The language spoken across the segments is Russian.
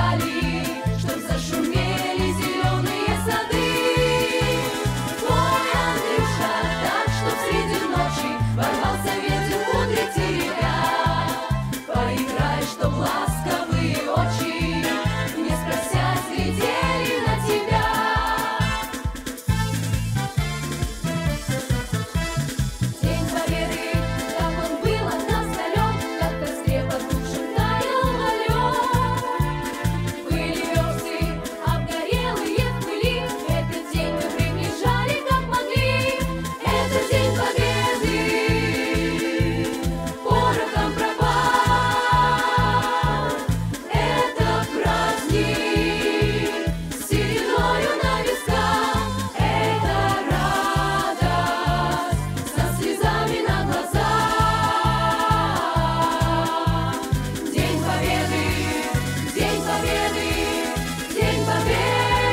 вдали, чтоб зашумели зеленые сады. Ой, Андрюша, так, чтоб среди ночи ворвался ветер кудри теребя. Поиграй, чтоб ласковые очи, не спросясь, глядели на тебя. День Победы, как он был от нас далек, как в костре потухшем таял лед. Были версты, обгорелые в пыли, этот день мы приближали, как могли. Это День Победы, порохом пропал. Это праздник с сединою на висках. Это радость со слезами на глазах. День Победы, День Победы, День Победы.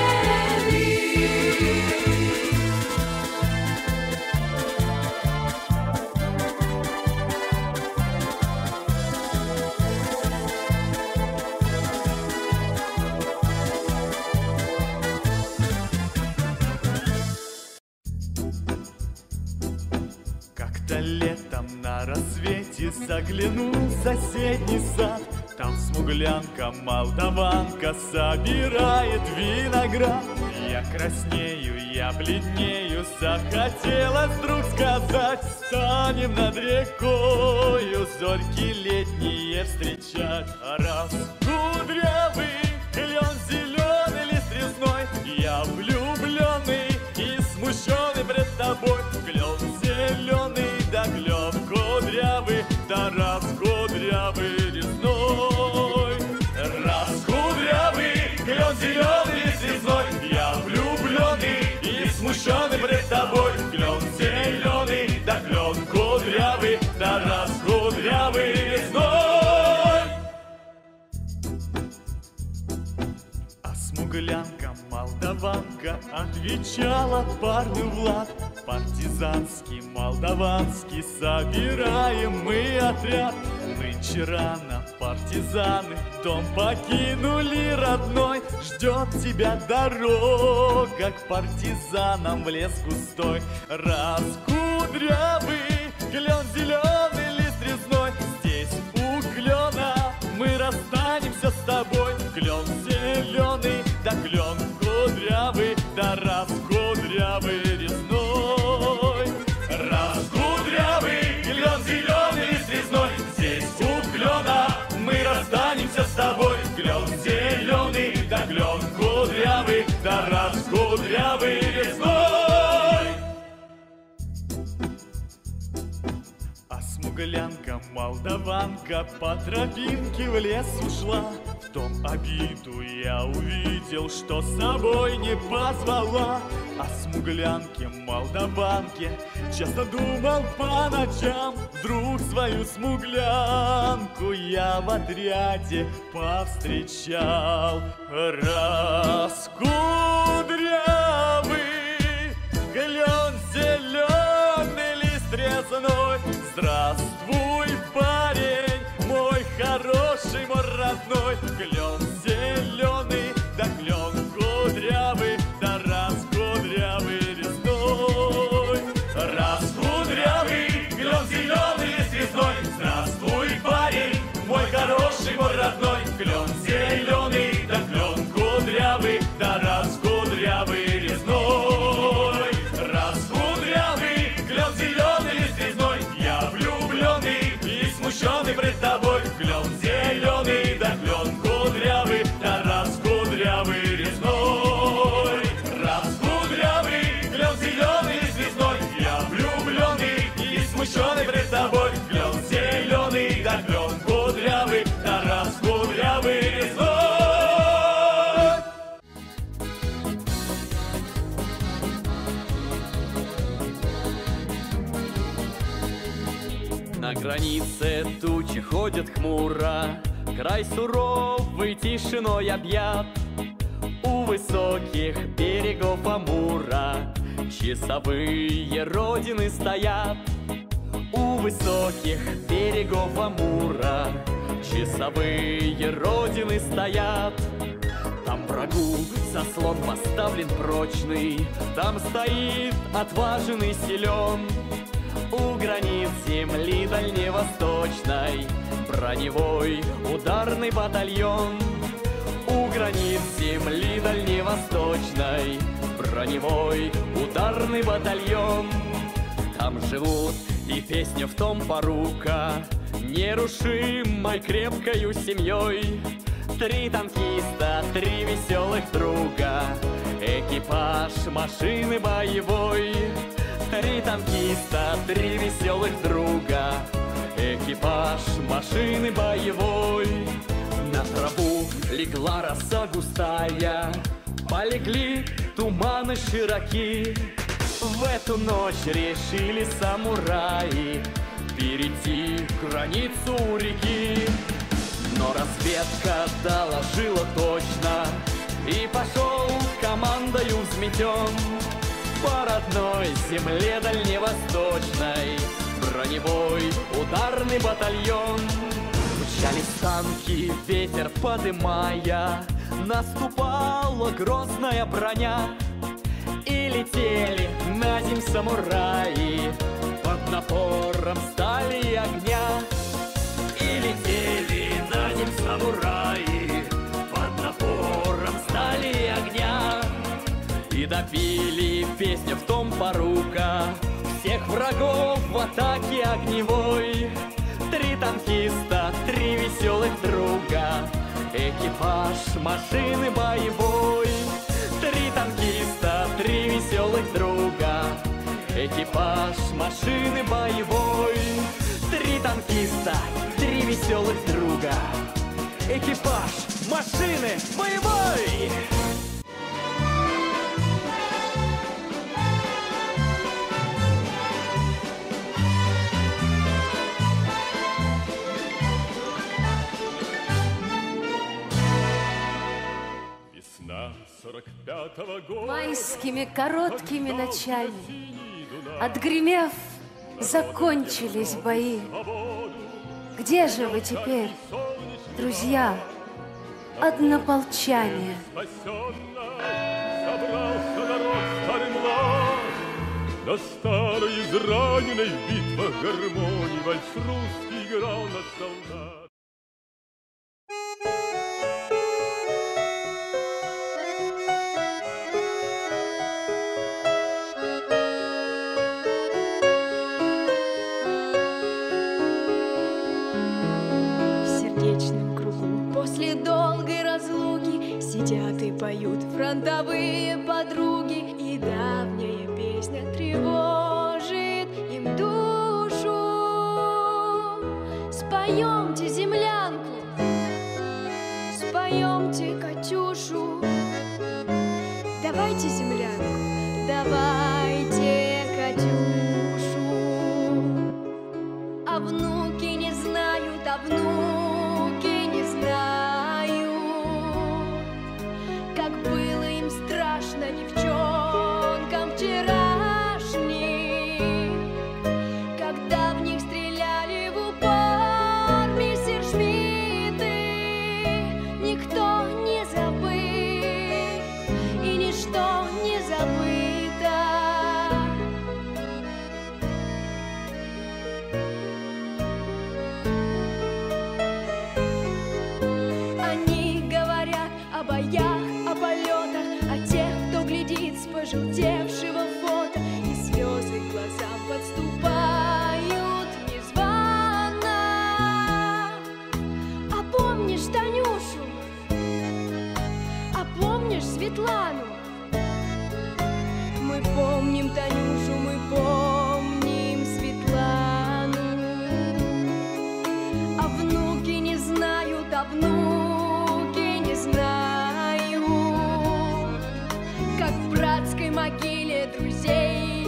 Как-то летом на рассвете заглянул в соседний сад. Там смуглянка, молдаванка собирает виноград. Я краснею, я бледнею, захотелось вдруг сказать: станем над рекою зорьки летние встречать. Раз кудрявый клен зеленый лист резной, я влюбленный и смущенный пред тобой. Клен зеленый, да клен кудрявый, да раз кудрявый резной. Раз кудрявый клен зеленый лист резной, я влюбленный и смущенный пред тобой. Клен зеленый, да клен кудрявый, да раз кудрявый резной. А смуглянка, молдаванка отвечала парню Влад: партизанский, молдаванский собираем мы отряд. Нынче рано партизаны дом покинули родной. Ждет тебя дорога к партизанам в лес густой. Раз кудрявый клен зеленый лист резной, здесь у клена мы расстанемся с тобой. Клен зеленый, да клен кудрявый, да раз кудрявый резной. Раз кудрявый клен зеленый лист резной, здесь у клена мы расстанемся с тобой. Клен зеленый, да клен кудрявый, да раз кудрявый резной. А смуглянка, молдаванка по тропинке в лес ушла. В том обиду я увидел, что с собой не позвала. О смуглянке, молдаванке часто думал по ночам. Вдруг свою смуглянку я в отряде повстречал. Раз кудрявый клен зеленый лист резной, здравствуй, парень, мой хороший, мой родной. Клен зеленый, да клен кудрявый, да раз кудрявый резной. Раз кудрявый клен зеленый лист резной, здравствуй, парень, мой хороший, мой родной. Клен зеленый, да клен кудрявый, да раз кудрявый резной. Раз кудрявый клен зеленый лист резной, я влюбленный и смущенный пред тобой. Клен зеленый, да клен кудрявый, да раз кудрявый резной. Раз кудрявый клен зеленый лист резной, я влюбленный и смущенный пред тобой. Клен зеленый, да клен кудрявый, да раз кудрявый резной. На границе тучи ходят хмуро, край суровый тишиной объят. У высоких берегов Амура часовые родины стоят. У высоких берегов Амура часовые родины стоят. врагу заслон поставлен прочный, там стоит отважен и силен. У границ земли дальневосточной броневой ударный батальон. У границ земли дальневосточной броневой ударный батальон. Там живут, и песня в том порука, нерушимой крепкою семьей. 3 танкиста, 3 веселых друга, экипаж машины боевой. 3 танкиста, 3 веселых друга, экипаж машины боевой. На траву легла роса густая, полегли туманы широки. В эту ночь решили самураи перейти границу у реки. Но разведка доложила точно, и пошел командою взметен по родной земле дальневосточной броневой ударный батальон. Мчались танки, ветер подымая, наступала грозная броня. И летели на земь самураи под напором стали и огня. И летели на земь самураи под напором стали и огня. И допили песню в том порука всех врагов в атаке огневой. 3 танкиста, 3 веселых друга, экипаж машины боевой. 3 танкиста, 3 веселых друга, экипаж машины боевой. 3 танкиста, 3 веселых друга, экипаж машины боевой. Весна 45-го года. Майскими короткими ночами, отгремев, закончились бои. Где же вы теперь, друзья, однополчане? Собрался народ старый млад, на старой израненной в битвах гармонии вальс русский играл на солдат. После долгой разлуки сидят и поют фронтовые подруги, и давняя песня тревожит им душу. Споемте землянку, споемте Катюшу. Давайте землянку, давайте Катюшу. А внуки не знают, а внуки не знают, как было им страшно девчонкам вчерашним, когда в них стреляли в упор мессершмитты. Никто не забыт, и ничто не забыто. Они говорят о боях, о полетах, о тех, кто глядит с пожелтевшего фото, и слезы к глазам подступают незвано. А помнишь Танюшу? А помнишь Светлану? Мы помним Танюшу, мы помним Светлану. А внуки не знают, а внуки не знают, как в братской могиле друзей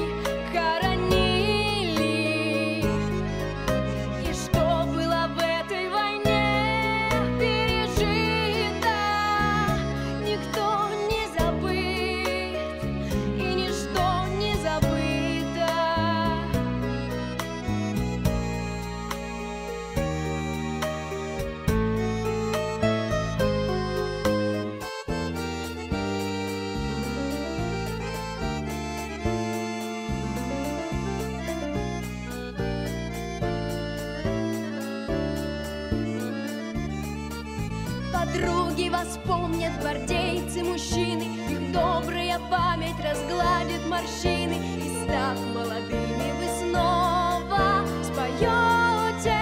хоронили, и что было в этой войне пережито. Никто не забыт, и ничто не забыто. вспомнят гвардейцы мужчины, их добрая память разгладит морщины, и став молодыми вы снова споете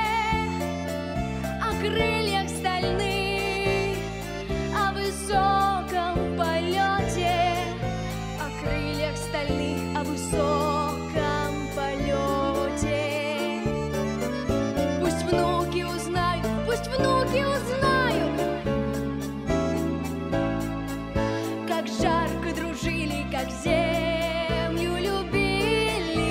о крыльях стальных, о высоком полете, о крыльях стальных, о высоком полете. Пусть внуки узнают, пусть внуки узнают, как жарко дружили, как землю любили,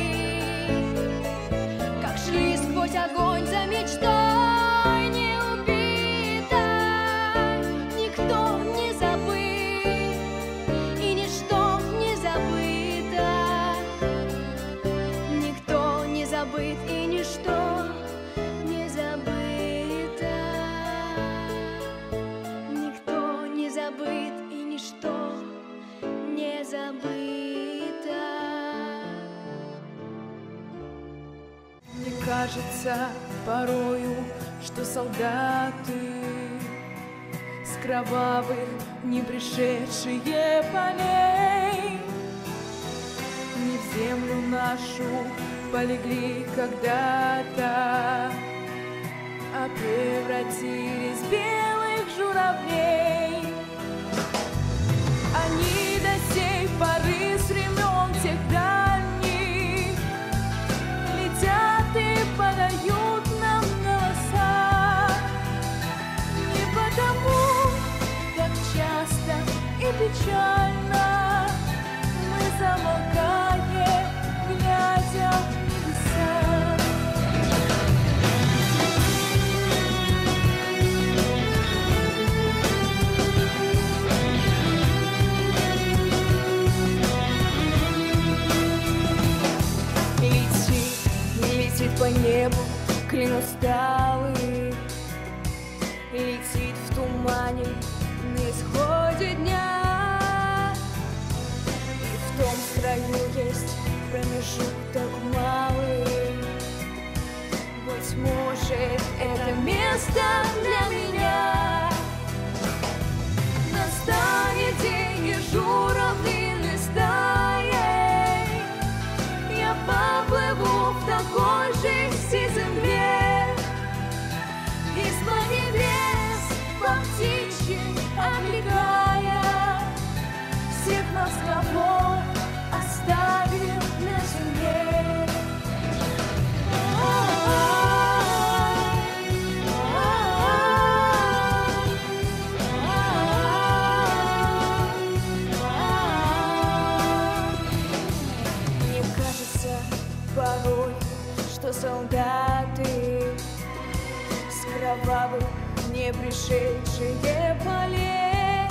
как шли сквозь огонь за мечтой не убитой. Никто не забыт, и ничто не забыто. Никто не забыт, и ничто не забыто. Никто не забыт, и ничто не забыто. Мне кажется порою, что солдаты с кровавых не пришедшие полей не в землю нашу полегли когда-то, а превратились в белых журавлей. Они до сей поры с времен тех дальних летят и подают нам голоса. Не потому так часто и печально мы замолкаем, глядя в небеса. Летит по небу клин усталый, летит в тумане на исходе дня. И в том строю есть промежуток малый. Быть может, это место для меня. Настанет день, и журавлиной стаей я поплыву в такой же земле. Из-под небес по птичьи облегая, всех нас кого оставим на земле. Мне кажется порой, что солдаты с кровавых не пришедшие полей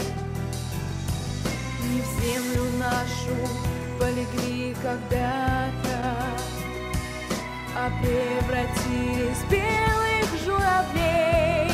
не в землю нашу полегли когда-то, а превратились в белых журавлей.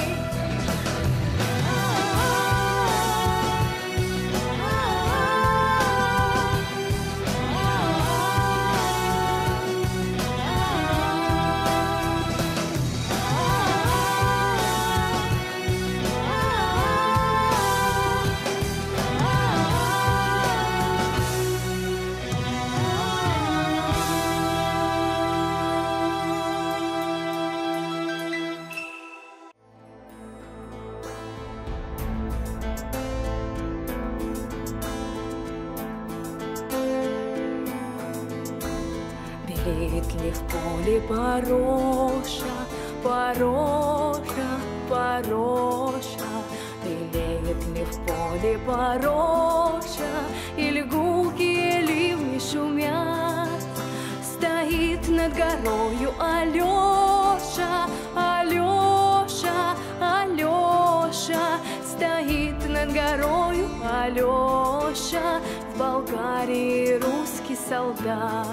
Белеет ли в поле пороша, пороша, пороша? Белеет ли в поле пороша, или гулкие ливни шумят? Стоит над горою Алеша, Алеша, Алеша. Стоит над горою Алеша, в Болгарии русский солдат.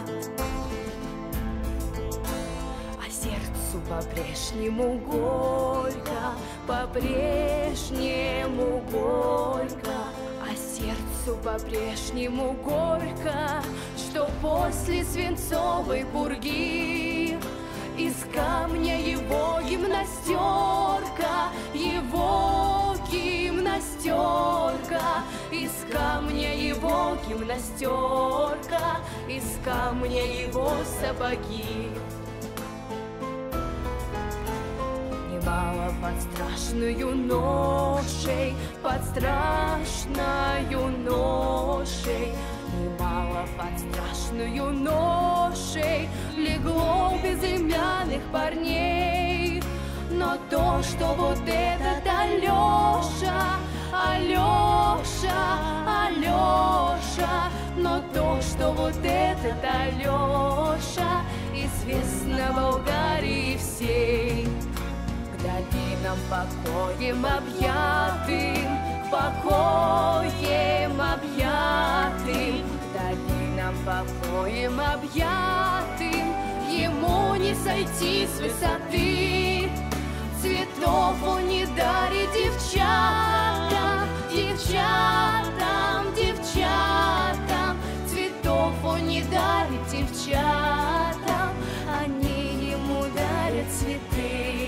По-прежнему горько, по-прежнему горько, а сердцу по-прежнему горько, что после свинцовой пурги из камня его гимнастерка, его гимнастерка. гимнастерка, из камня его гимнастерка, из камня его сапоги. Немало под страшную ношей, под страшную ношей, немало под страшную ношей легло безымянных парней. Но то, что вот этот Алеша, Алеша, Алеша, но то, что вот этот Алеша известно Болгарии всей. К долинам покоем объятым, к покоем объятым, к долинам покоем объятым, ему не сойти с высоты. Цветов он не дарит девчатам, девчатам, девчатам. Цветов он не дарит девчатам, они ему дарят цветы.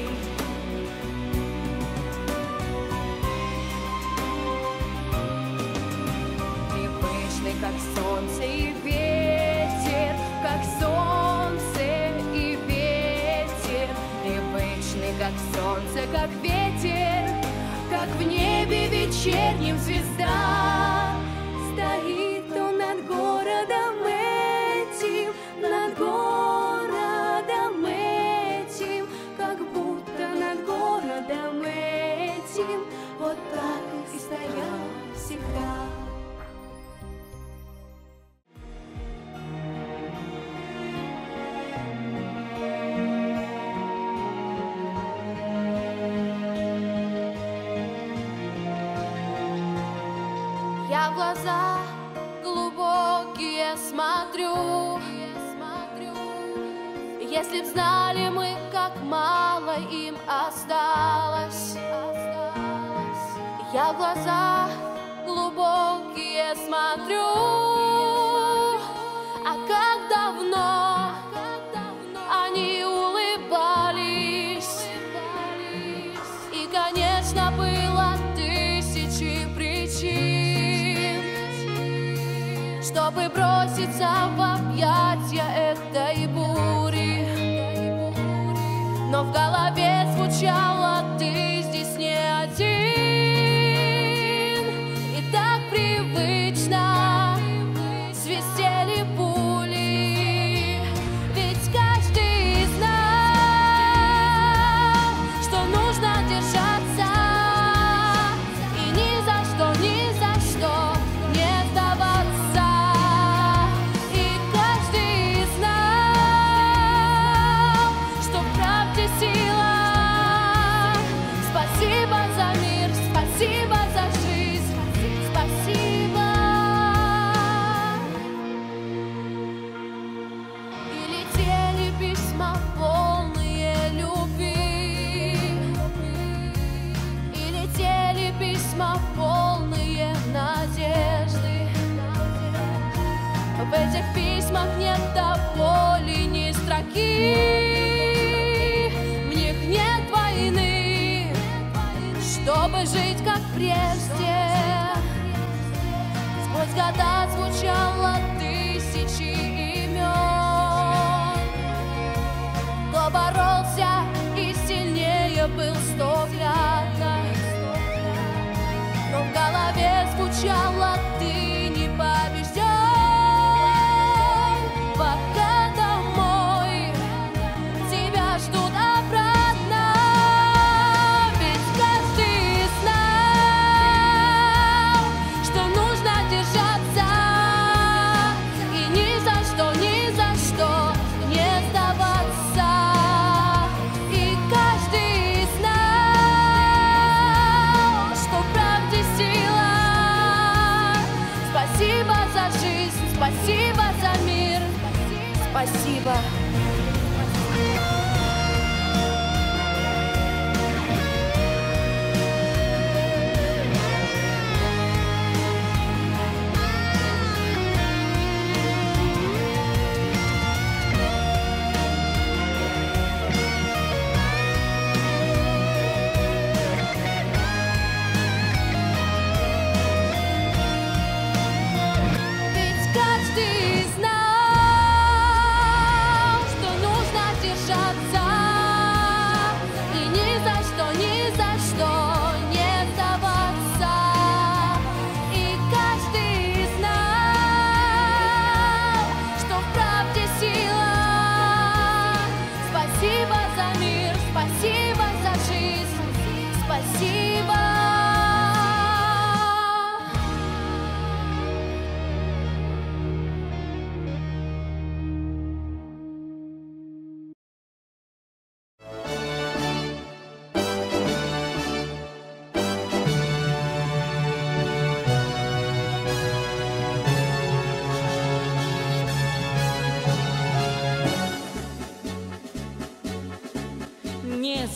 Привычный, как солнце и ветер, как солнце и ветер. Привычный, как солнце, как ветер, как в небе вечернем звезда. Стоит он над городом этим, над городом этим, как будто над городом этим, вот так и стоял всегда. Я в глаза глубокие смотрю, если б знали мы, как мало им осталось. Я в глаза глубокие смотрю, а как давно они улыбались. И, конечно, было тысячи причин, чтобы броситься в объятия этой бури. Но в голове звучало: ты здесь не один. И так привычно свистели пули, ведь каждый знал, что нужно держаться и ни за что не сдаваться. И каждый знал, что в правде сила. Спасибо за мир, спасибо за жизнь, спасибо. И летели письма полные любви, и летели письма полные надежды. В этих письмах нет до боли ни строки, в них нет войны, чтобы жить как прежде. Сквозь года звучало тысячи имен. Кто боролся и сильнее был стократно, но в голове звучало: ты не побежден. Пока домой тебя ждут обратно, ведь каждый знал, что нужно держаться и ни за что не сдаваться. И каждый знал, что в правде сила. Спасибо за жизнь, спасибо за мир, спасибо.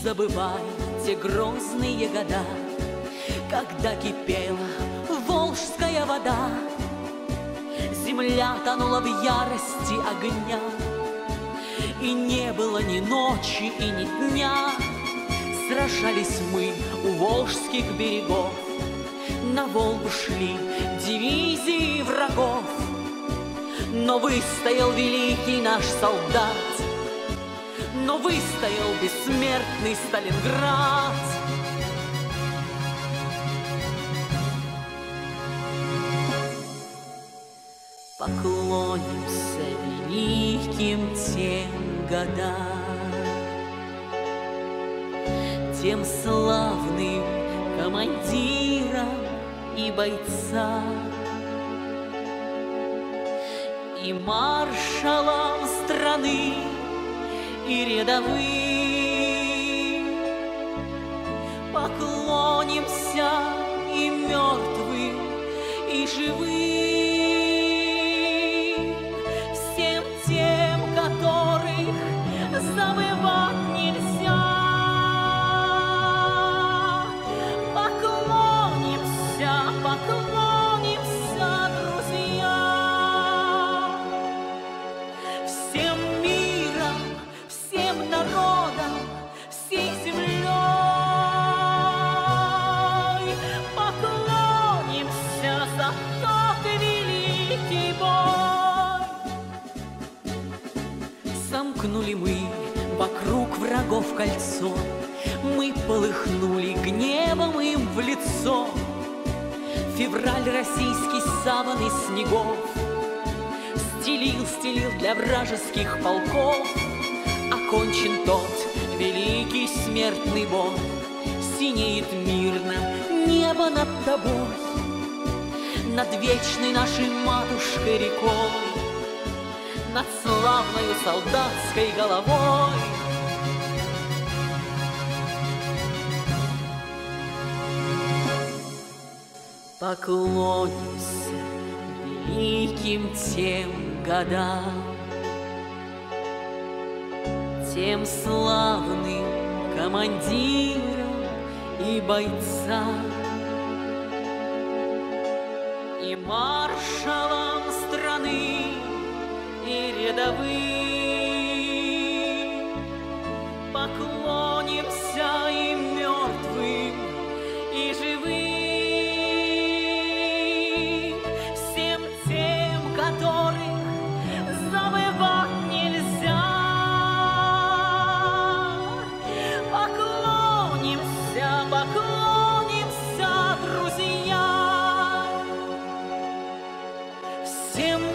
забывайте грозные года, когда кипела волжская вода, земля тонула в ярости огня, и не было ни ночи и ни дня. Сражались мы у волжских берегов, на Волгу шли дивизии врагов, но выстоял великий наш солдат, но выстоял бессмертный Сталинград. Поклонимся великим тем годам, тем славным командирам и бойцам, и маршалам страны, и рядовым. Поклонимся и мертвым, и живым, всем тем, которых забывать нельзя. Поклонимся, поклонимся, друзья, всем миром, всем народом, всей землей. Поклонимся за тот великий бой. Сомкнули мы вокруг врагов кольцо, мы полыхнули гневом им в лицо. Февраль российский саван из снегов стелил для вражеских полков. Окончен тот великий смертный бой, синеет мирно небо над тобой, над вечной нашей матушкой рекой, над славною солдатской головой. Поклонимся великим тем годам, тем славным командирам и бойцам, и маршалам страны, и рядовым. Поклонимся и мертвым, и живым, всем тем, которых забывать нельзя. Поклонимся, поклонимся, друзья, всем